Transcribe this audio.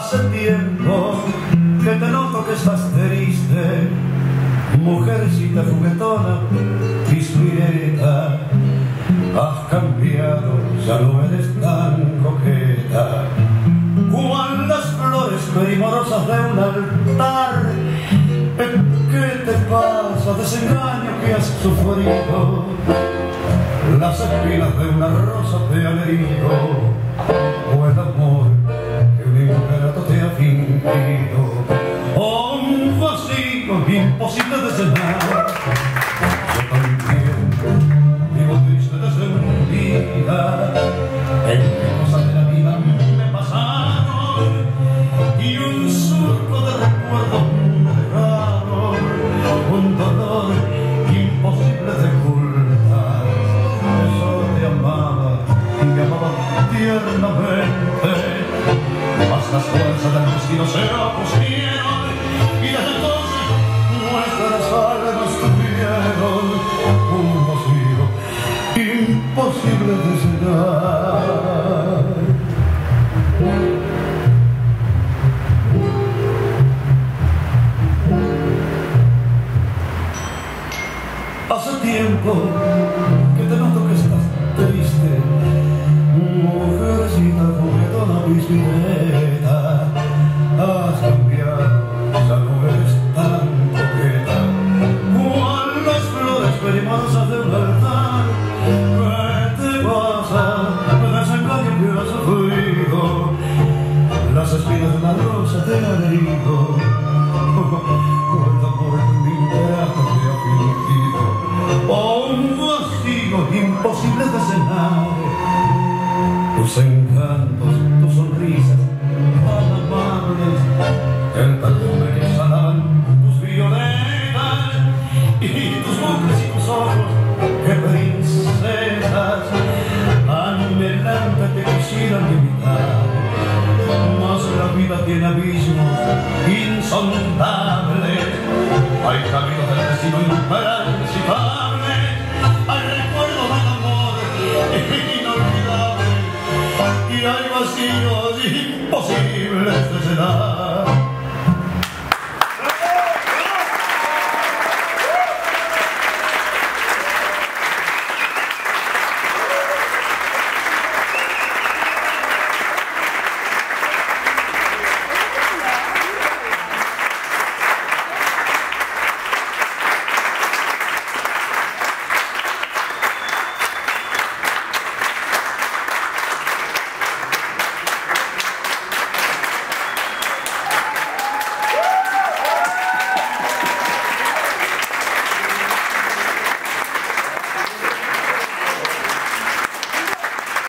Hace tiempo que te noto que estás triste, mujercita juguetona, pispireta. Has cambiado, ya no eres tan coqueta. Cual las flores primorosas de un altar. ¿Qué te pasa? Desengaño que has sufrido. Las espinas de una rosa te han herido, o el amor que un ingrato te ha fingido, o un vacío imposible de llenar. Yo también vivo triste desde un día en que cosas de la vida me pasaron y un surco de recuerdos me dejaron, un dolor imposible de ocultar. Eso te amaba y me amaba tiernamente, mas las fuerzas del destino se opusieron y desde entonces nuestras almas tuvieron un vacío imposible de llenar. Hace tiempo que te noto que estás triste, mujercita juguetona, pispireta. Has cambiado, ya no eres tan coqueta. Cual las flores primorosas de un altar. ¿Qué te pasa? Me desengaño que has sufrido. Las espinas de una rosa te han herido. El amor que un ingrato te ha fingido, o un vacío imposible de llenar. Tus encantos, tus sonrisas tan amables, el perfume que exhalaban tus violetas y tus bucles y tus ojos que princesas anhelante te quisieran imitar. Mas la vida tiene abismos insondables, hay caminos del destino intransitables, hay recuerdos del amor inolvidable y hay vacíos imposibles de llenar.